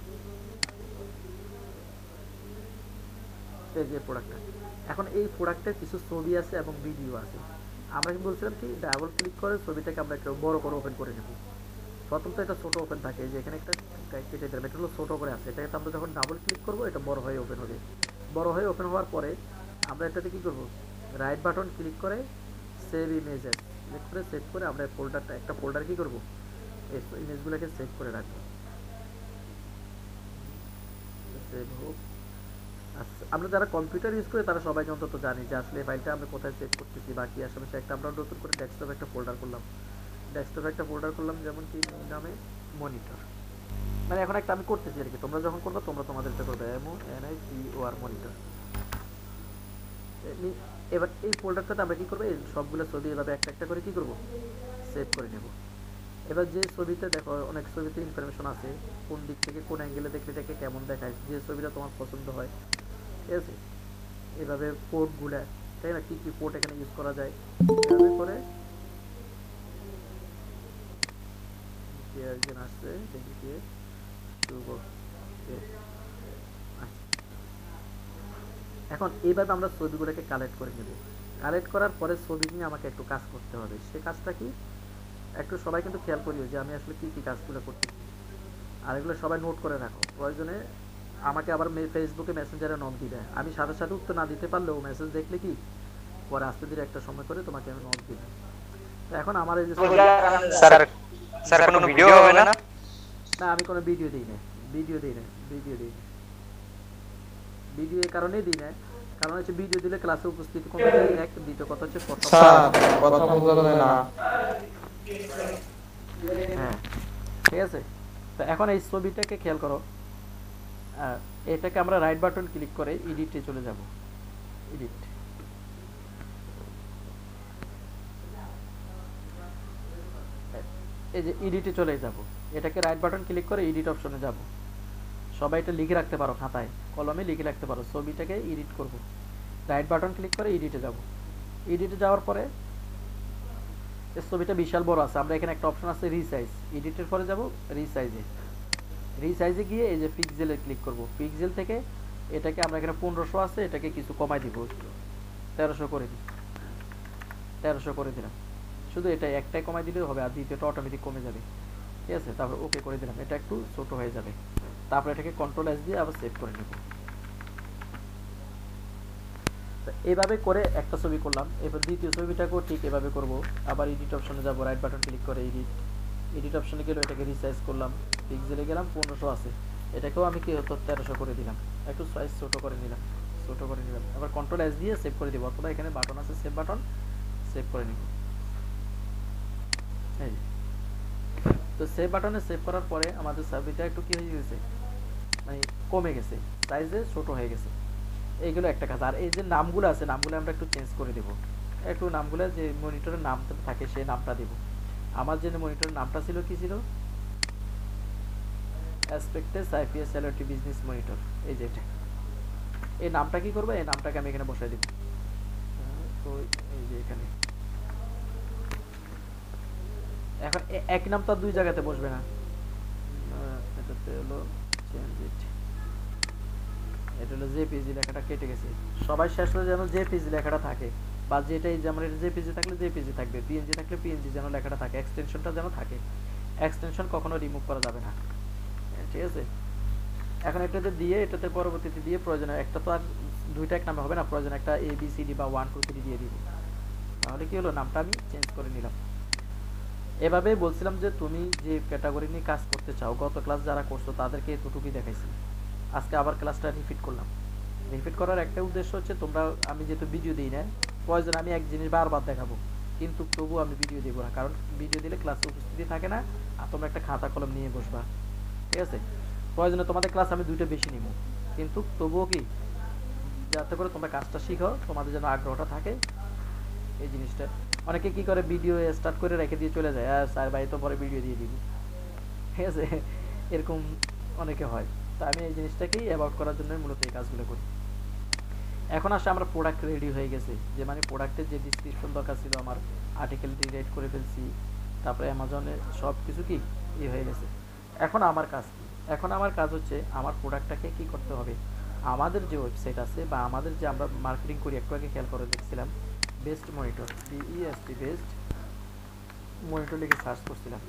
এই যে প্রোডাক্টটা, এখন এই প্রোডাক্টের কিছু ছবি আছে এবং ভিডিও আছে। আমরা কি বলছিলাম কি, ডাবল ক্লিক করে ছবিটাকে আমরা একটু বড় করে ওপেন করে নেব। প্রথম তো এটা ছোটো ওপেন থাকে, যে এখানে একটা কেটে দিলাম, এটা হলো ছোটো করে আছে, এটাকে আমরা যখন ডাবল ক্লিক করবো এটা বড় হয়ে ওপেন হবে। বড় হয়ে ওপেন হওয়ার পরে আমরা এটাতে কী করবো, রাইট বাটন ক্লিক করে সেভ ইমেজেস ক্লিক করে সেভ করে আমরা ফোল্ডারটা, একটা ফোল্ডার কী করবো, এই ইমেজগুলোকে সেভ করে রাখবো। সেভ হোক। আচ্ছা, আমরা যারা কম্পিউটার ইউজ করি তারা সবাই অন্তত জানি যে আসলে এই ফাইলটা আমরা কোথায় সেভ করতেছি বা কী আশেপাশে। একটা আমরা নতুন করে ডেস্কটপে একটা ফোল্ডার করলাম, যেমন কি নামে, মনিটর। মানে এখন একটা আমি করতেছি আর কি, তোমরা যখন করবে তোমরা তোমাদেরটা করবে, MONITOR মনিটর। এবার এই ফোল্ডারটাতে আমরা কী করবো, এই সবগুলো ছবি এভাবে একটা একটা করে কী করবো, সেভ করে নেব। এবার যে ছবিতে দেখো, অনেক ছবিতে ইনফরমেশন আছে, কোন দিক থেকে কোন অ্যাঙ্গেলে দেখলে এটাকে কেমন দেখায়, যে ছবিটা তোমার পছন্দ হয়, ঠিক আছে। এভাবে পোর্টগুলো, তাই না, কী কী পোর্ট এখানে ইউজ করা যায়, এভাবে করে একজন আসছে, দেখি কে, শুভ। এখন এইভাবে আমরা ছবিগুলোকে কালেক্ট করে নেব। কালেক্ট করার পরে ছবি নিয়ে আমাকে একটু কাজ করতে হবে। সে কাজটা কি, একটু সবাই কিন্তু খেয়াল করিও যে আমি আসলে কী কী কাজগুলো করতেছি, আর এগুলো সবাই নোট করে রাখো। প্রয়োজনে আমাকে আবার ফেসবুকে মেসেঞ্জারে নক দিবে, আমি সাথে সাথে উত্তর না দিতে পারলেও মেসেজ দেখলে কি পরে আস্তে ধীরে একটা সময় করে তোমাকে আমি নক দিব। তো এখন আমার এই যে স্যার স্যার কোনো ভিডিও হবে না? না, আমি কোনো ভিডিও দিই না, ভিডিও দিই না, ভিডিও দিই না। ভিডিও এই কারণেই দিই না, কারণ হচ্ছে ভিডিও দিলে ক্লাসে উপস্থিতি কমে যায়, এক। দ্বিতীয় কথা হচ্ছে স্যার কথা বলতে না। হ্যাঁ, ঠিক আছে। তো এখন এই ছবিটাকে খেয়াল করো, এটাকে আমরা রাইট বাটন ক্লিক করে এডিটে চলে যাব। এডিট, এই যে এডিটে চলে যাব, এটাকে রাইট বাটন ক্লিক করে এডিট অপশনে যাব। সবাই এটা লিখে রাখতে পারো, খাতায় কলমে লিখে রাখতে পারো। ছবিটাকে এডিট করব, রাইট বাটন ক্লিক করে এডিটে যাব। এডিটে যাওয়ার পরে এই ছবিটা বিশাল বড় আছে, আমরা এখানে একটা অপশন আছে রিসাইজ, এডিটের পরে যাব রিসাইজে। রিসাইজে গিয়ে এই যে পিক্সেলে ক্লিক করব। পিক্সেল থেকে এটাকে আমরা এখানে 1500 আছে, এটাকে কিছু কমাই দিব, 1300 করে দিই, 1300 করে দিলাম। শুধু এটা একটাই কমাই দিলেও হবে, আর দ্বিতীয়টা অটোমেটিক কমে যাবে, ঠিক আছে। তারপর ওকে করে দিলাম, এটা একটু ছোট হয়ে যাবে। তারপর এটাকে কন্ট্রোল এস দিয়ে আবার সেভ করে নেব। এইভাবে করে একটা ছবি করলাম। এবার দ্বিতীয় ছবিটাকেও ঠিক এভাবে করব। আবার এডিট অপশনে যাব, রাইট বাটন ক্লিক করে এডিট, এডিট অপশনে গেলে এটাকে রিসাইজ করলাম। পিক্সেলে গেলাম, 1500 আছে, এটাকেও আমি কি হতো 1300 করে দিলাম, একটু সাইজ ছোট করে নিলাম, ছোট করে নিলাম। আবার কন্ট্রোল এস দিয়ে সেভ করে দিব, অথবা এখানে বাটন আছে সেভ বাটন, সেভ করে নিব। এই তো সেভ বাটনে সেভ করার পরে আমাদের ছবিটা একটু কি হয়ে গেছে, মানে কমে গেছে, সাইজে ছোট হয়ে গেছে। এইগুলো একটা কাজ। আর এই যে নামগুলো আছে, নামগুলো আমরা একটু চেঞ্জ করে দেব, একটু নামগুলো যে মনিটরের নাম থাকে সেই নামটা দেব। আমার যে মনিটরের নামটা ছিল কি ছিল, অ্যাসপেক্টাস আইপিএস এলটি বিজনেস মনিটর, এই যে এটা। এই নামটা কি করব, এই নামটাকে আমি এখানে বসাই দেব। তো এই যে এখানে এখন এক নাম তো দুই জায়গাতে বসবে না, এটাতে হলো চেঞ্জ ইট, এটা হলো জেপিজি লেখাটা কেটে গেছে। সবাই শেষে যেন জেপিজি লেখাটা থাকে, বা যেটাই যেমন এটা জেপিজি থাকলে জেপিজি থাকবে, পিএনজি থাকলে পিএনজি যেন লেখাটা থাকে, এক্সটেনশনটা যেন থাকে। এক্সটেনশন কখনো রিমুভ করা যাবে না, ঠিক আছে। এখন এটাতে দিয়ে, এটাতে পরবর্তীতে দিয়ে প্রয়োজনে একটা তো আর দুইটা এক নামে হবে না, প্রয়োজন একটা এবিসিডি বা 1 2 3 দিয়ে দিব। তাহলে কি হলো, নামটা আমি চেঞ্জ করে নিলাম। এভাবে বলছিলাম যে তুমি যে ক্যাটাগরি নিয়ে কাজ করতে চাও, গত ক্লাস যারা করছো তাদেরকে এতটুকুই দেখাইছি। আজকে আবার ক্লাসটা রিপিট করলাম। রিপিট করার একটা উদ্দেশ্য হচ্ছে, তোমরা, আমি যেহেতু ভিডিও দিই না, প্রয়োজন আমি এক জিনিস বারবার দেখাবো, কিন্তু তবুও আমি ভিডিও দেবো না, কারণ ভিডিও দিলে ক্লাসে উপস্থিতি থাকে না, আর তোমরা একটা খাতা কলম নিয়ে বসবা, ঠিক আছে। প্রয়োজনে তোমাদের ক্লাস আমি দুইটা বেশি নিব, কিন্তু তবুও কি, যাতে করে তোমরা কাজটা শিখো, তোমাদের যেন আগ্রহটা থাকে এই জিনিসটা। অনেকে কি করে, ভিডিও স্টার্ট করে রেখে দিয়ে চলে যায়, স্যার ভাই তো পরে ভিডিও দিয়ে দিব, ঠিক আছে, এরকম অনেকে হয়। তো আমি এই জিনিসটাকেই অ্যাভয়েড করার জন্য মূলত এই কাজগুলো করি। এখন আসলে আমরা প্রোডাক্ট রেডি হয়ে গেছে, যে মানে প্রোডাক্টের যে ডিসক্রিপশন দরকার ছিল আমার, আর্টিকেল রিলেট করে ফেলছি, তারপরে অ্যামাজনে সব কিছু কি হয়ে গেছে। এখন আমার কাজ কি, এখন আমার কাজ হচ্ছে আমার প্রোডাক্টটাকে কি করতে হবে। আমাদের যে ওয়েবসাইট আছে বা আমাদের যে আমরা মার্কেটিং করি, একটু আগে খেয়াল করে দেখছিলাম best monitor, B E S T best monitor লিখে সার্চ করছিলাম।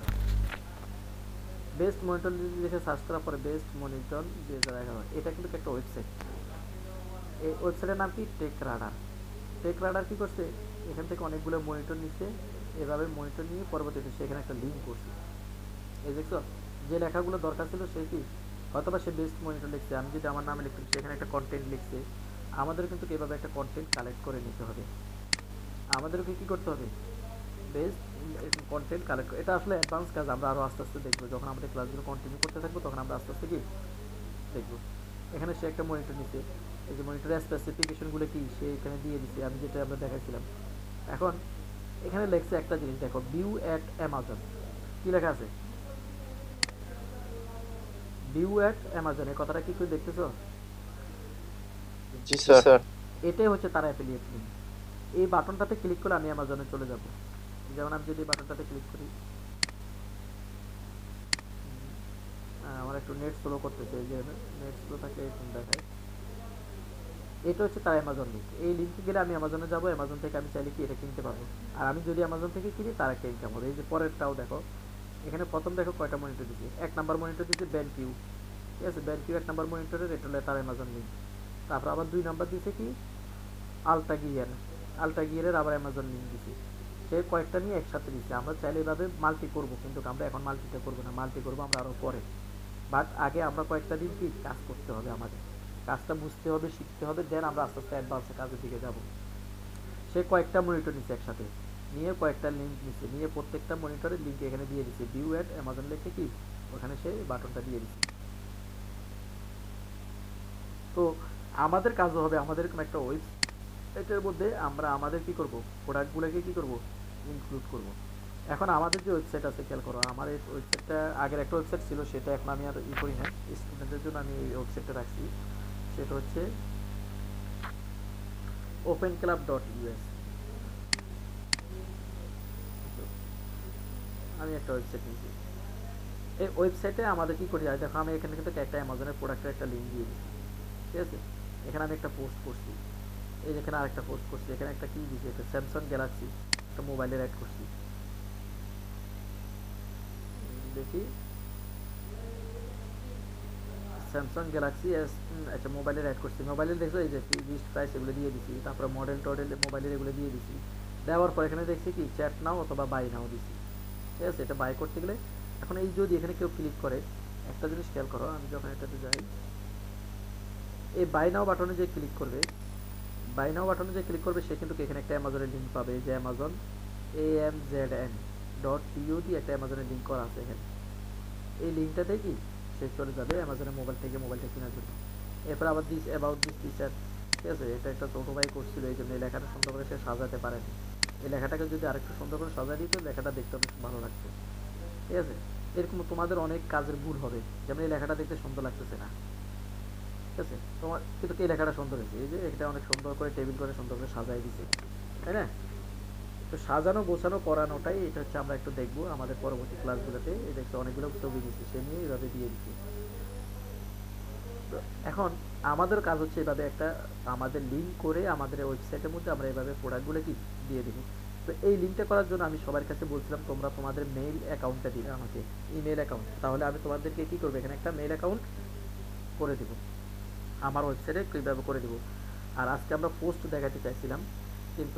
বেস্ট মনিটর লিখে সার্চ করার পরে বেস্ট মনিটর 2011, এটা কিন্তু একটা ওয়েবসাইট। এই ওয়েবসাইটের নাম কি, টেক রাডার। টেক রাডার কি করছে, এখান থেকে অনেকগুলো মনিটর নিচ্ছে, এভাবে মনিটর নিয়ে পরবর্তীতে সেখানে একটা লিঙ্ক করছে। এই দেখছো, যে লেখাগুলো দরকার ছিল সে কি, হয়তোবা সে বেস্ট মনিটর লিখছে, আমি যদি আমার নামে লিখতাম সেখানে একটা কন্টেন্ট লিখছে। আমাদের কিন্তু এভাবে একটা কন্টেন্ট কালেক্ট করে নিতে হবে। আমাদেরকে কি করতে হবে, বেস্ট কন্টেন্ট কালেক্ট। এটা আসলে অ্যাডভান্স কাজ, আমরা আরও আস্তে আস্তে দেখবো, যখন আমাদের ক্লাসগুলো কন্টিনিউ করতে থাকবো তখন আমরা আস্তে আস্তে কি দেখবো। এখানে সে একটা মনিটর নিচ্ছে, এই যে মনিটরের স্পেসিফিকেশনগুলো কি সে এখানে দিয়ে দিচ্ছে, আমি যেটা আমরা দেখাইছিলাম। এখন এখানে লেখছে একটা জিনিস দেখো, ভিউ অ্যাট অ্যামাজন, কি লেখা আছে, ভিউ অ্যাট অ্যামাজন, এই কথাটা কি করে দেখতেছো? জি স্যার। এটাই হচ্ছে তার অ্যাফিলিয়েট লিঙ্ক। এই বাটনটাতে ক্লিক করে আমি অ্যামাজনে চলে যাব। যেমন আমি যদি বাটনটাতে ক্লিক করি, আমার একটু নেট স্লো করতেছে, যে নেট স্লো থাকলে এরকম দেখায়। এটা হচ্ছে তার অ্যামাজন লিঙ্ক। এই লিঙ্কে গেলে আমি অ্যামাজনে যাবো, অ্যামাজন থেকে আমি চাইলে কি এটা কিনতে পারবো। আর আমি যদি অ্যামাজন থেকে কিনি তার একটা ইনকাম হবে। এই যে পরেরটাও দেখো, এখানে প্রথম দেখো কয়টা মনিটর দিচ্ছে, 1 নাম্বার মনিটর দিচ্ছে ব্যানকিউ, ঠিক আছে, ব্যানকিউ 1 নাম্বার মনিটরের, এটা হলো তার অ্যামাজন লিঙ্ক। তারপর আবার 2 নাম্বার দিচ্ছে কি, আলটা গিয়ার, আলটা গিয়ারের আবার অ্যামাজন লিঙ্ক দিচ্ছে। সে কয়েকটা নিয়ে একসাথে দিচ্ছে। আমরা চাইলে এভাবে মাল্টি করব, কিন্তু আমরা এখন মাল্টিটা করব না, মাল্টি করব আমরা আরও পরে। বাট আগে আমরা কয়েকটা দিন কি কাজ করতে হবে, আমাদের কাজটা বুঝতে হবে, শিখতে হবে, দেন আমরা আস্তে আস্তে অ্যাডভান্সে কাজের দিকে যাব। সে কয়েকটা মনিটর নিচ্ছে একসাথে, নিয়ে কয়েকটা লিঙ্ক নিচ্ছে, নিয়ে প্রত্যেকটা মনিটরের লিঙ্ক এখানে দিয়ে দিচ্ছে, ভিউ অ্যাট অ্যামাজন লিখে কি ওখানে সে বাটনটা দিয়ে দিচ্ছে। তো আমাদের কাজও হবে, আমাদের কোনো একটা ওয়েবসাইটের মধ্যে আমরা আমাদের কি করব, প্রোডাক্টগুলোকে কি করব, ইনক্লুড করব। এখন আমাদের যে ওয়েবসাইট আছে, খেয়াল করো, আমার এই ওয়েবসাইটটা আগের একটা ওয়েবসাইট ছিল, সেটা এখন আমি আর করি না, স্টুডেন্টদের জন্য আমি এই ওয়েবসাইটটা রাখছি। সেটা হচ্ছে openclub.us। আমি একটা ওয়েবসাইট নিয়েছি, এই ওয়েবসাইটে আমাদের কি করি, দেখো আমি এখানে কিন্তু একটা অ্যামাজনের প্রোডাক্টের একটা লিঙ্ক দিয়ে দিচ্ছি, ঠিক আছে। এখানে আমি একটা পোস্ট করছি, এই যেখানে আরেকটা পোস্ট করছি, এখানে একটা কি দিচ্ছি, একটা স্যামসাং গ্যালাক্সি একটা মোবাইলের অ্যাড করছি, দেখি স্যামসাং গ্যালাক্সি এস একটা মোবাইলের অ্যাড করছি। মোবাইলের দেখছো এই যে লিস্ট প্রাইস এগুলো দিয়ে দিছি, তারপরে মডেল টডেল মোবাইলের এগুলো দিয়ে দিছি। দেওয়ার পর এখানে দেখছি কি চ্যাট নাও অথবা বাই নাও দিছি, ঠিক আছে। এটা বাই করতে গেলে এখন এই যদি এখানে কেউ ক্লিক করে, একটা জিনিস খেয়াল করো, আমি যখন এটাতে যাই, এই বাই নাও বাটনে যে ক্লিক করবে, বাই নাও বাটনে যে ক্লিক করবে, সে কিন্তু এখানে একটা অ্যামাজনের লিঙ্ক পাবে, যে অ্যামাজন amazon.co দিয়ে একটা অ্যামাজনের লিঙ্ক করা আছে এখানে। এই লিঙ্কটাতে কি সে চলে যাবে অ্যামাজনের মোবাইল থেকে মোবাইলটা কেনার জন্য। এরপর আবার দিস অ্যাবাউট দিস টিচার, ঠিক আছে। এটা একটা ছোট ভাই করছিল, এই জন্য এই লেখাটা সুন্দর করে সে সাজাতে পারেনি। এই লেখাটাকে যদি আরেকটু সুন্দর করে সাজা দিত, লেখাটা দেখতে অনেক ভালো লাগতো, ঠিক আছে। এরকম তোমাদের অনেক কাজের ভুল হবে, যেমন এই লেখাটা দেখতে সুন্দর লাগতেছে না, ঠিক আছে। তোমার কিন্তু এই লেখাটা সুন্দর হয়েছে, এই যে এটা অনেক সুন্দর করে টেবিল করে সুন্দর করে সাজাই দিছে, তাই না। তো সাজানো গোছানো করানোটাই এটা হচ্ছে আমরা একটু দেখবো আমাদের পরবর্তী ক্লাসগুলোতে। এই দেখতে অনেকগুলো ছবি দিচ্ছে, সে নিয়ে এইভাবে দিয়ে দিচ্ছে। তো এখন আমাদের কাজ হচ্ছে এভাবে একটা আমাদের লিঙ্ক করে আমাদের ওয়েবসাইটের মধ্যে আমরা এভাবে প্রোডাক্টগুলো কি দিয়ে দেবো। তো এই লিঙ্কটা করার জন্য আমি সবার কাছে বলছিলাম তোমরা তোমাদের মেইল অ্যাকাউন্টটা দিবে আমাকে, ইমেল অ্যাকাউন্ট, তাহলে আমি তোমাদেরকে কি করবো, এখানে একটা মেইল অ্যাকাউন্ট করে দেবো, আমার ওয়েবসাইটে কীভাবে করে দেবো। আর আজকে আমরা পোস্ট দেখাতে চাইছিলাম, কিন্তু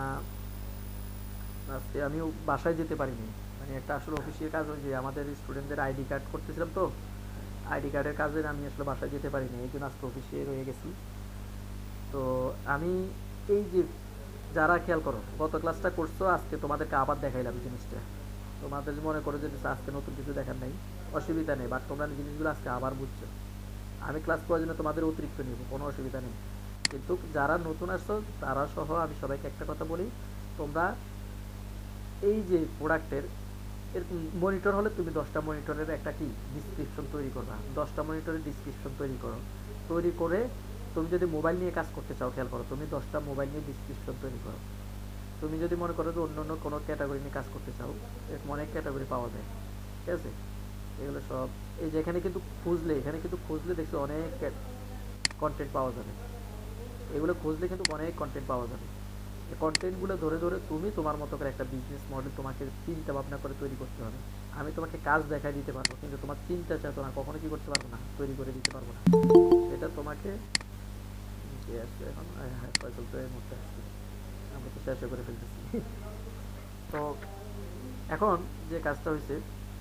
আজকে আমিও বাসায় যেতে পারিনি, মানে একটা আসলে অফিসের কাজ, ওই যে আমাদের স্টুডেন্টদের আইডি কার্ড করতেছিলাম, তো আইডি কার্ডের কাজে আমি আসলে বাসায় যেতে পারিনি, এই জন্য আজকে অফিসে রয়ে গেছি। তো আমি এই যে যারা খেয়াল করো গত ক্লাসটা করছো, আজকে তোমাদেরকে আবার দেখাইলাম জিনিসটা। তোমাদের মনে করো যে আজকে নতুন কিছু দেখার নেই, অসুবিধা নেই, বাট তোমরা জিনিসগুলো আজকে আবার বুঝছো। আমি ক্লাস প্রয়োজনে তোমাদের অতিরিক্ত নিব, কোনো অসুবিধা নেই, কিন্তু যারা নতুন আসছো তারা সহ আমি সবাইকে একটা কথা বলি, তোমরা এই যে প্রোডাক্টের এর মনিটর হলে তুমি 10টা মনিটরের একটা কি ডিসক্রিপশন তৈরি করবা, 10টা মনিটরের ডিসক্রিপশন তৈরি করো, তৈরি করে তুমি যদি মোবাইল নিয়ে কাজ করতে চাও, খেয়াল করো, তুমি 10টা মোবাইল নিয়ে ডিসক্রিপশন তৈরি করো। তুমি যদি মনে করো যে অন্য অন্য কোনো ক্যাটাগরি নিয়ে কাজ করতে চাও, এরকম অনেক ক্যাটাগরি পাওয়া যায়, ঠিক আছে। এগুলো সব এই যে এখানে কিন্তু খুঁজলে, এখানে কিন্তু খুঁজলে দেখছো অনেক কন্টেন্ট পাওয়া যাবে, এগুলো খুঁজলে কিন্তু অনেক কন্টেন্ট পাওয়া যাবে। এই কন্টেন্টগুলো ধরে ধরে তুমি তোমার মতো করে একটা বিজনেস মডেল তোমাকে চিন্তা ভাবনা করে তৈরি করতে হবে। আমি তোমাকে কাজ দেখাই দিতে পারবো, কিন্তু তোমার চিন্তা চেতনা কখনো কি করতে পারবো না, তৈরি করে দিতে পারবো না। এটা তোমাকে কে আসছে এখন, হ্যাঁ ফয়সাল তো এই মুহূর্তে আসছে, আমরা তো শেষ করে ফেলতেছি। তো এখন যে কাজটা হয়েছে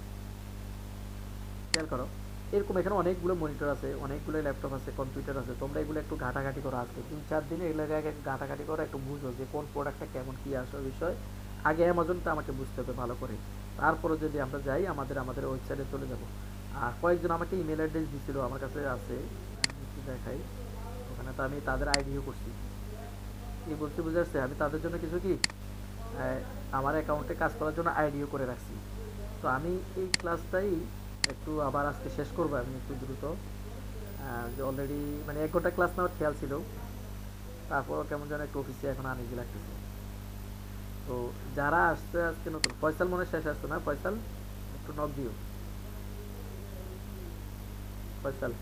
খেয়াল করো, এরকম এখানে অনেকগুলো মনিটর আছে, অনেকগুলো ল্যাপটপ আছে, কম্পিউটার আছে, তোমরা এগুলো একটু ঘাটাঘাটি করো, আজকে 3-4 দিনে এগুলোকে আগে ঘাটাঘাটি করো, একটু বুঝো যে কোন প্রোডাক্টটা কেমন কী আসে বিষয়। আগে অ্যামাজনটা আমাকে বুঝতে হবে ভালো করে, তারপরে যদি আমরা যাই আমাদের ওয়েবসাইটে চলে যাব। আর কয়েকজন আমাকে ইমেল অ্যাড্রেস দিছিল, আমার কাছে আছে, আমি একটু দেখাই, ওখানে তো আমি তাদের আইডিও করছি। কি বলতে বুঝাচ্ছে, আমি তাদের জন্য কিছু কি আমার অ্যাকাউন্টে কাজ করার জন্য আইডিও করে রাখছি। তো আমি এই ক্লাসটাই একটু আবার আজকে শেষ করবো আমি একটু দ্রুত, যে অলরেডি মানে 1 ঘন্টা ক্লাস নেওয়ার খেয়াল ছিল, তারপরও কেমন যেন একটু অফিসে এখন আনিজি লাগতেছে। তো যারা আসছে আজকে নতুন, ফয়সাল মনে শেষ আসতো না, ফয়সাল একটু নক দিও, ফয়সাল।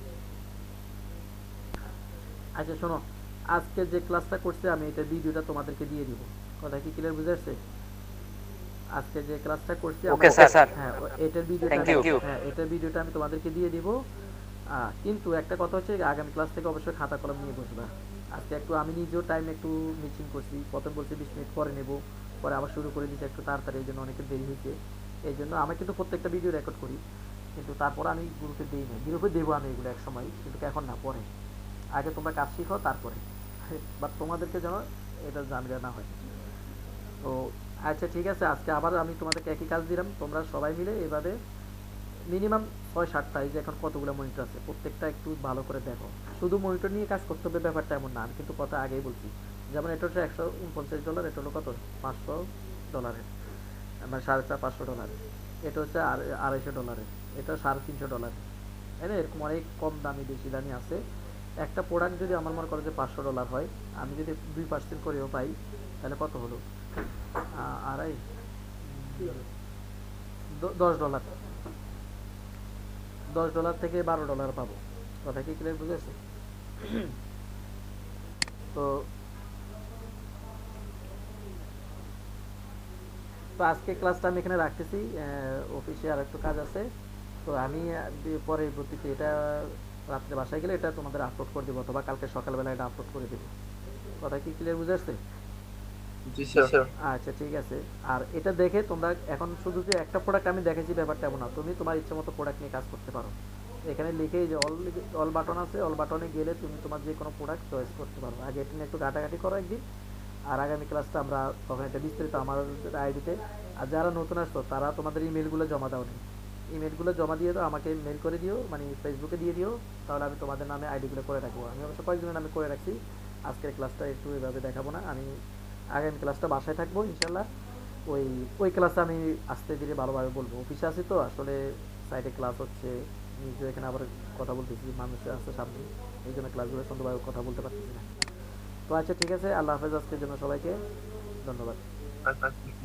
আচ্ছা শোনো, আজকে যে ক্লাসটা করছে আমি এটা ভিডিওটা তোমাদেরকে দিয়ে দিব, কথা কি ক্লিয়ার বুঝে আসছে? আজকে যে ক্লাসটা করছি ওকে স্যার, হ্যাঁ এটার ভিডিওটা, হ্যাঁ এটার ভিডিওটা আমি তোমাদেরকে দিয়ে দিব। কিন্তু একটা কথা হচ্ছে, আগামী ক্লাস থেকে অবশ্যই খাতা কলম নিয়ে বসবা। আজকে একটু আমি নিজেও টাইম একটু মিচিং করছি, প্রথম বলছি 20 মিনিট পরে নেব, পরে আবার শুরু করে দিয়েছি একটু তাড়াতাড়ি, এই জন্য অনেকের দেরি হয়েছে। এই জন্য আমি কিন্তু প্রত্যেকটা ভিডিও রেকর্ড করি, কিন্তু তারপর আমি গ্রুপে দিই না। গ্রুপে দেবো আমি এগুলো এক সময়, কিন্তু এখন না, পরে। আগে তোমরা কাজ শিখো তারপরে, বাট তোমাদেরকে যেন এটা ঝামেলা না হয়। তো আচ্ছা ঠিক আছে, আজকে আবার আমি তোমাদেরকে একই কাজ দিলাম, তোমরা সবাই মিলে এভাবে মিনিমাম 6-7টা, এই যে এখন কতগুলো মনিটর আছে প্রত্যেকটা একটু ভালো করে দেখো। শুধু মনিটর নিয়ে কাজ করতে হবে ব্যাপারটা এমন না, আমি কিন্তু কথা আগেই বলছি। যেমন এটা হচ্ছে $149, এটা হলো কত $500, মানে $450, এটা হচ্ছে $250, এটা $350, তাই না? এরকম অনেক কম দামি বেশি দামি আছে। একটা প্রোডাক্ট যদি আমার মনে করো যে $500 হয়, আমি যদি 2% করেও পাই, তাহলে কত হলো? আড়াই $10, $10 থেকে $12 পাবো। কথা কি ক্লিয়ার বুঝেছে? তো তো আজকে ক্লাসটা আমি এখানে রাখতেছি, অফিসে আর একটু কাজ আছে। তো আমি পরবর্তীতে এটা রাত্রে বাসায় গেলে এটা তোমাদের আপলোড করে দেবো, অথবা কালকে সকালবেলা এটা আপলোড করে দেবো। কথা কি ক্লিয়ার বুঝে আসছে? জি স্যার। আচ্ছা ঠিক আছে। আর এটা দেখে তোমরা এখন শুধু যে একটা প্রোডাক্ট আমি দেখেছি ব্যাপারটা এমন না, তুমি তোমার ইচ্ছে মতো প্রোডাক্ট নিয়ে কাজ করতে পারো। এখানে লিখেই যে অল বাটন আছে, অল বাটনে গেলে তুমি তোমার যে কোনো প্রোডাক্ট চয়েস করতে পারো। আগে এটা নিয়ে একটু ঘাটাঘাটি করো একদিন, আর আগামী ক্লাসটা আমরা তখন এটা বিস্তারিত আমার আইডিতে। আর যারা নতুন আসতো তারা তোমাদের ইমেলগুলো জমা দাও নি, ইমেলগুলো জমা দিয়ে দাও, আমাকে মেল করে দিও, মানে ফেসবুকে দিয়ে দিও, তাহলে আমি তোমাদের নামে আইডিগুলো করে রাখবো। আমি অবশ্য কয়েকজনের নামে করে রাখছি। আজকের ক্লাসটা একটু এভাবে দেখাবো না, আমি আগামী ক্লাসটা বাসায় থাকবো ইনশাল্লাহ। ওই ক্লাসে আমি আস্তে ধীরে ভালোভাবে বলবো। অফিসে আছি তো আসলে, সাইডে ক্লাস হচ্ছে, নিজে এখানে আবার কথা বলতেছি, মানুষ আছে সামনে, এই জন্য ক্লাসগুলো সুন্দরভাবে কথা বলতে পারতেছি না। তো আচ্ছা ঠিক আছে, আল্লাহ হাফেজ আজকের জন্য সবাইকে, ধন্যবাদ। আচ্ছা।